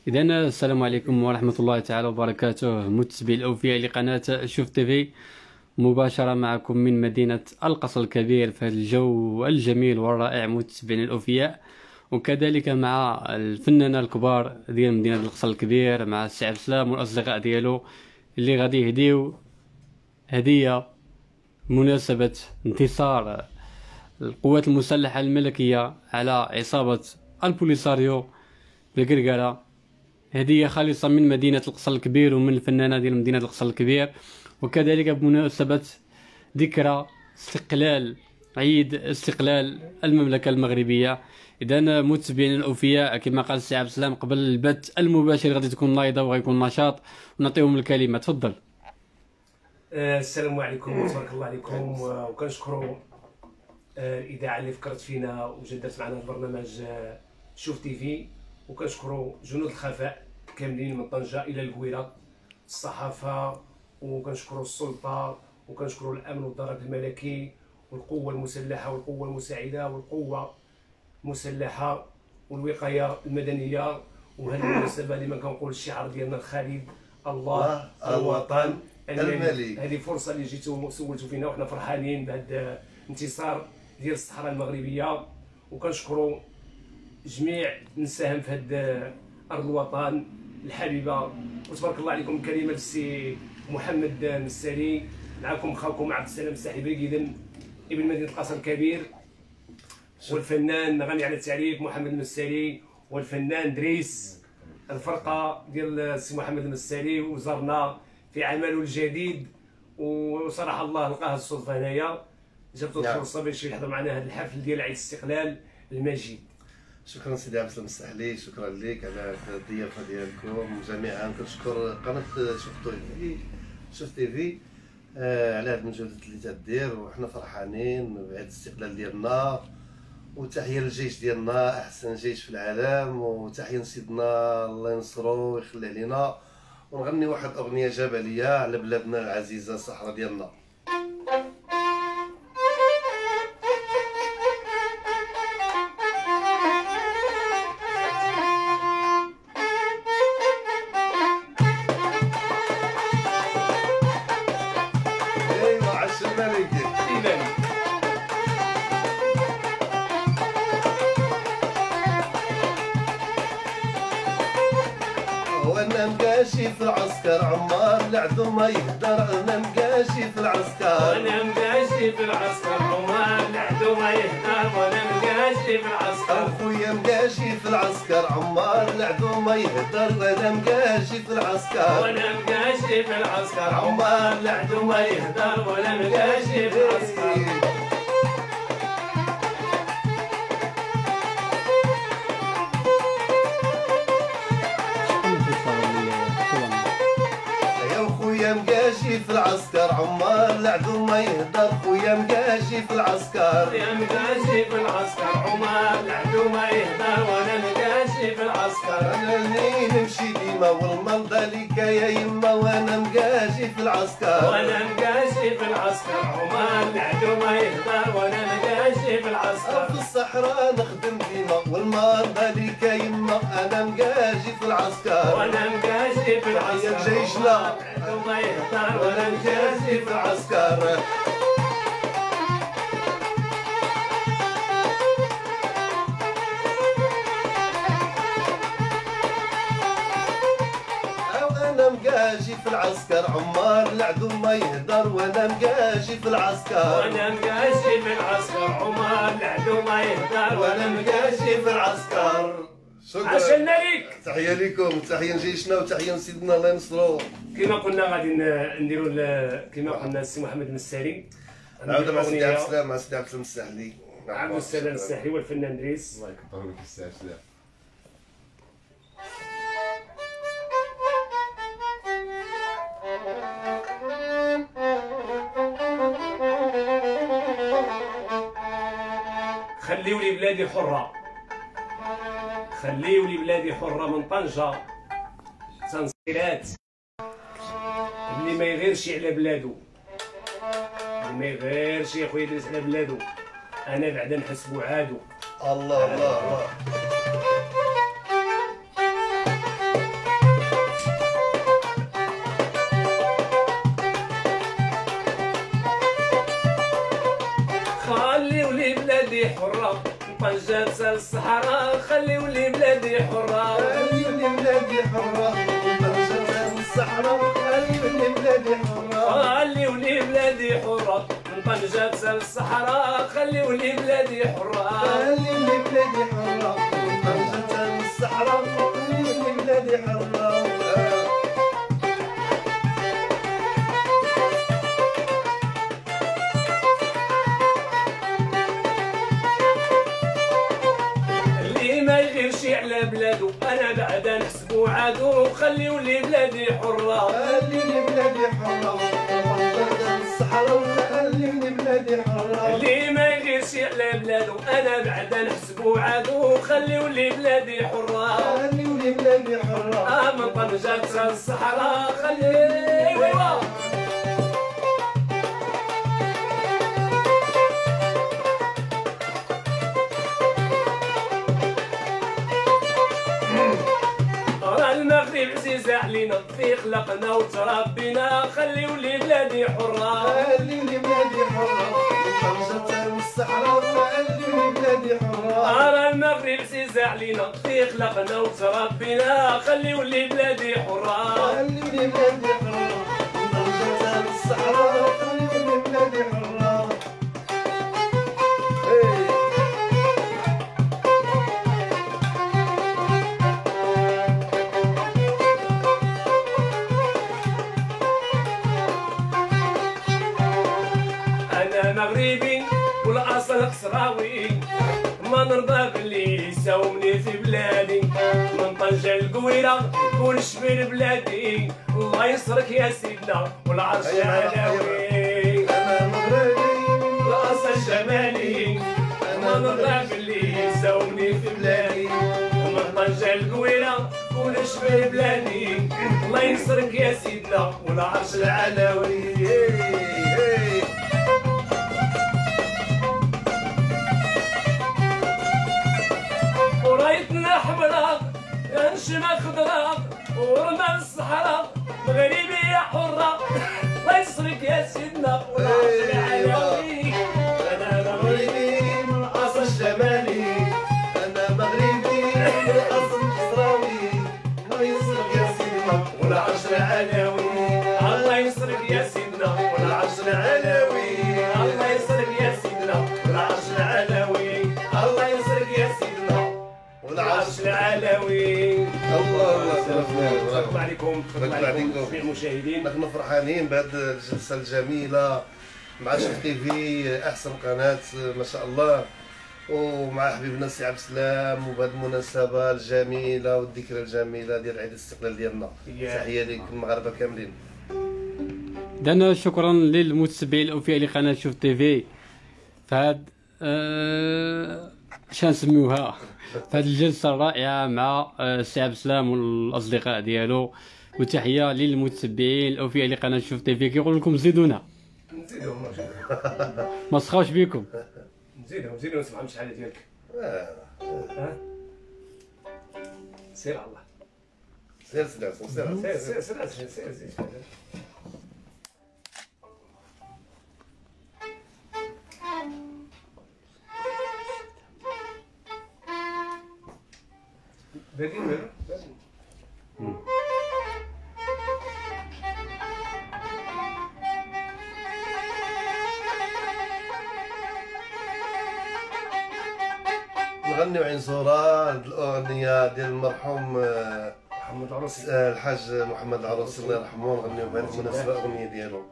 إذن السلام عليكم ورحمة الله تعالى وبركاته، متابعي الأوفياء لقناة شوف تيفي، مباشرة معكم من مدينة القصر الكبير في الجو الجميل والرائع متابعين الأوفياء، وكذلك مع الفنانة الكبار ديال مدينة القصر الكبير مع السي عبد السلام والأصدقاء ديالو اللي غادي يهديو هدية بمناسبة انتصار القوات المسلحة الملكية على عصابة البوليساريو بالقرقرة. هدية خالصة من مدينة القصر الكبير ومن الفنانة ديال مدينة القصر الكبير، وكذلك بمناسبة ذكرى عيد استقلال المملكة المغربية. إذا متابعين الأوفياء كما قال السي عبد السلام قبل البث المباشر غادي تكون لايضة وغيكون نشاط، ونعطيهم الكلمة. تفضل. السلام عليكم وتبارك الله عليكم، وكنشكروا الاذاعه اللي فكرت فينا وجدت معنا البرنامج شوف تيفي، وكنشكروا جنود الخفاء كاملين من طنجه الى القويره، الصحافه، وكنشكروا السلطه، وكنشكروا الامن والضرب الملكي والقوه المسلحه والقوه المساعده والقوه المسلحه والوقايه المدنيه. وهذه المناسبه ديما كنقول الشعار ديالنا الخالد: الله الوطن الملك. هذه فرصه اللي جيتوا سولتوا فينا وحنا فرحانين بهذا الانتصار ديال الصحراء المغربيه، وكنشكروا جميع من ساهم في هذا ارض الوطن الحبيبه. وتبارك الله عليكم. كلمه السي محمد السالي، معكم خاكم عبد السلام الساحي بقيدا ابن مدينه القصر الكبير، والفنان غني على التعريف محمد المسالي، والفنان دريس الفرقه ديال السي محمد المسالي، وزرنا في عمله الجديد. وصراحه الله لقاه الصدفه هنايا، جابتو الفرصه باش يحضر معنا هذا الحفل ديال عيد الاستقلال المجيد. شكرا سيدي عبد السلام السحلي، شكرا لك على الضيافه ديالكم جميعا. كنشكر قناه شوف تيفي على هذه المجهودات اللي تدير، وحنا فرحانين بعيد الاستقلال ديالنا. وتحيه للجيش ديالنا، احسن جيش في العالم، وتحيه لسيدنا الله ينصرو ويخلي علينا. ونغني واحد اغنيه جبليه على بلادنا العزيزه الصحراء ديالنا. ايوا عش الملك. وانا مقاشي في العسكر عمار العدو ما يهدر، انا مقاشي في العسكر، وانا مقاشي في العسكر عمار العدو ما يهدر، وانا مقاشي في العسكر. اخويا مقاشي في العسكر عمار العدو ما يهدر، وانا مقاشي في العسكر، وانا مقاشي في العسكر عمار العدو ما يهدر، وانا مقاشي في العسكر. خويا مقاشي في العسكر عمار العدو ما يهدر، خويا مقاشي في العسكر، خويا مقاشي في العسكر عمار العدو ما يهدر، وانا مقاشي في العسكر. انا اللي نمشي ديما والمرضى ليك يا يما، وانا مقاشي في العسكر، وانا مقاشي في العسكر عمار العدو ما يهدر، وانا مقاشي في العسكر. في الصحراء نخدم ديما والمرضى ليك يا يما، انا مقاشي في العسكر، وانا مقاشي في العسكر. تحية لجيشنا ما يهدر، وانا مقاشي في العسكر. انا مقاشي في العسكر عمار العدو ما يهدر، وانا مقاشي في العسكر، وانا مقاشي في العسكر عمار العدو ما يهدر، وانا مقاشي في العسكر. عاش الملك. تحيه لكم، تحيه لجيشنا، وتحيه لسيدنا الله ينصرو. كما قلنا غادي نديروا كما قلنا السي محمد المسالي، نعاود مع سيدي عبد السلام، مع سيدي عبد السلام السحلي، عبد السلام الساحلي والفنان دريس. الله يكبر لك السي عبد السلام. خليوا لي بلادي حره، خليوا لي بلادي حره من طنجه تنصيرات. اللي ما يغيرش على بلادو، اللي ما يغيرش يا خويا دريس على بلادو، انا بعدا نحسبو عادو. الله الله الله. بلادي حرة طنجات الصحراء خليو لي بلادي حرة خليو لي بلادي حرة طنجات الصحراء خليو لي بلادي حرة خليو لي بلادي حرة من طنجات الصحراء خليو لي بلادي حرة خليو لي بلادي حرة طنجات الصحراء خليو لي بلادي حرة على بلادو انا بعد نحسبو عادو خليو لي بلادي حرة خليو لي بلادي حرة طنجات الصحراء خليو لي بلادي حرة اللي ما يغيرش على بلادو انا بعد نحسبو عادو خليو لي بلادي حرة خليو لي بلادي حرة من طنجات الصحراء خليو المغرب عزيز علينا في خلقنا وتربينا خليو لي بلادي حرة خليو لي بلادي حرة طنجات الصحراء خليو لي بلادي حرة المغرب عزيز علينا في خلقنا وتربينا خليو لي بلادي حرة خليو لي بلادي حرة طنجات الصحراء خليو لي بلادي حرة مغربي والاصل قصراوي ما نرضى باللي يساومني في بلادي من طنجة القويرة كل شبيل بلادي الله ينصرك يا سيدنا والعرش العلوي أنا مغربي والاصل جمالي ما نرضى باللي يساومني في بلادي من طنجة القويرة كل شبيل بلادي الله ينصرك يا سيدنا والعرش العلوي ورايتنا حمراء نشمة خضراء ورمى الصحراء مغربية حرة الله يسرك يا سيدنا والعرش العلوي أنا مغربي من أصل الشمالي أنا مغربي من أصل قصراوي الله يسرك يا سيدنا والعرش العلوي الله يسرك يا سيدنا والعرش العلوي الله يسرك يا سيدنا والعرش العلوي الله يسرك يا سيدنا والعرش العلوي الله تبارك عليكم جميع المشاهدين. نحن فرحانين بهذه الجلسه الجميله مع شوف تي في احسن قناه ما شاء الله ومع حبيبنا السي عبد السلام وبهذه المناسبه الجميله والذكرى الجميله ديال عيد الاستقلال ديالنا. تحيه لكم المغاربه كاملين. دنا شكرا للمتابعين الاوفياء لقناه شوف تي في فهاد شان نسميوها فهاد الجلسه الرائعه مع السي عبد السلام والاصدقاء ديالو. وتحيه للمتابعين الاوفياء لقناه شوف تي في كيقول لكم زيدونا نزيدهم ما سخاوش بكم نزيدهم نسمع شحال ديالك سير على الله سير سير باقي نغنيو عين زورا الاغنيه ديال المرحوم محمد العروسي الحاج محمد العروسي الله يرحمه. نغنيو بهذه المناسبه الاغنيه ديالو.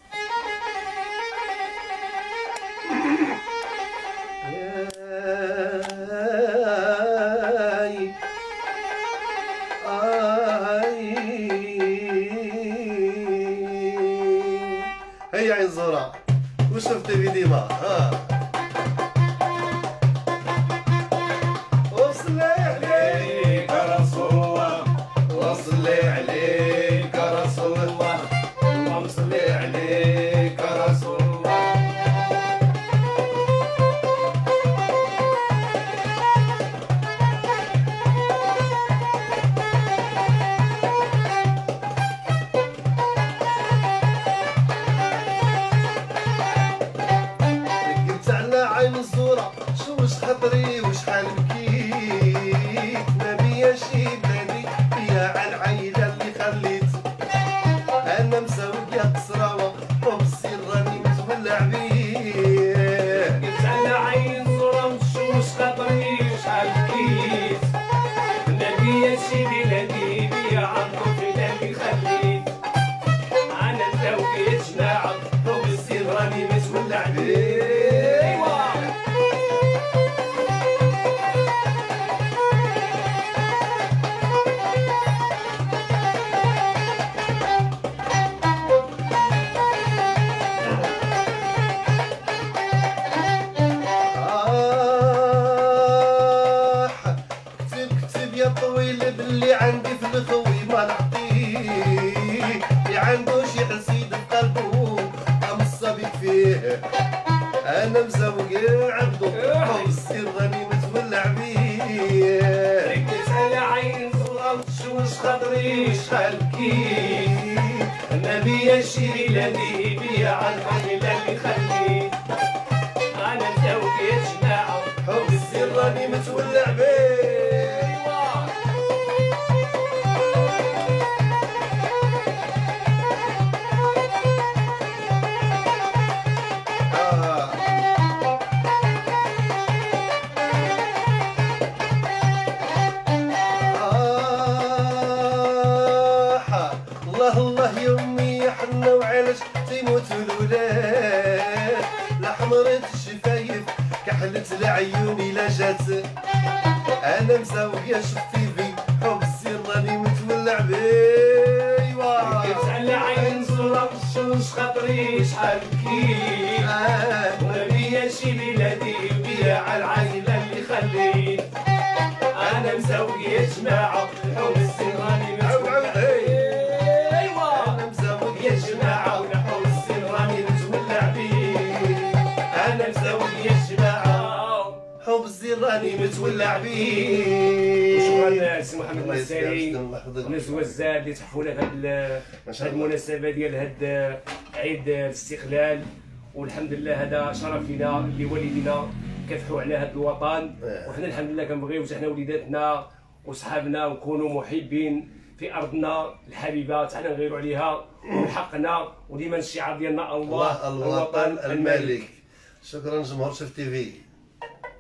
هيا عين زورا وشفت في ديما وصلي عليك رسول الله وصلي عليك رسول الله اللهم صل عليك رسول الله. ركبت على عين راني متولع بيه. كتب يا طويل باللي عندي في الخوي ما نعطيه، اللي عنده شي حسيد في قلبه امصبي فيه. انا مزوق يا عبدو والسر راني متولع بيه. ركز على عين صغار تشوش خاطري شحال كيف، انا بيا شي لاني بيا عالخليل اللي خليه. انا مزوق يا جماعه حب السر راني متولع بيه. الله الله يمي حنا وعلاش تيموتوا الولاد، لا حمرت الشفايف كحلت العيون الا جات. انا مزوقيا شفتي في حب السر راني متولع بيه. ركز على عين صغار تشوش خاطري شحال كيف، انا بيا شي بلادي بيا عالعائله اللي خليه. انا مزوق يا جماعه حب السر راني متولع بيه. يا جماعة ونحو السر راني متولع بيه. أنا مزوق يا جماعة حب السر راني متولع بيه. شكرا سي محمد النساري وناس وزاد اللي تحفونا في هذه المناسبة ديال هذا عيد الاستقلال. والحمد لله هذا شرف لنا اللي والدينا كافحوا على هذا الوطن، وحنا الحمد لله كنبغيو حنا وليداتنا وصحابنا نكونوا محبين في ارضنا الحبيبه تاعنا نغيروا عليها وحقنا، وديما الشعار ديالنا الله الوطن الملك. شكرا جمهور شوف تي في.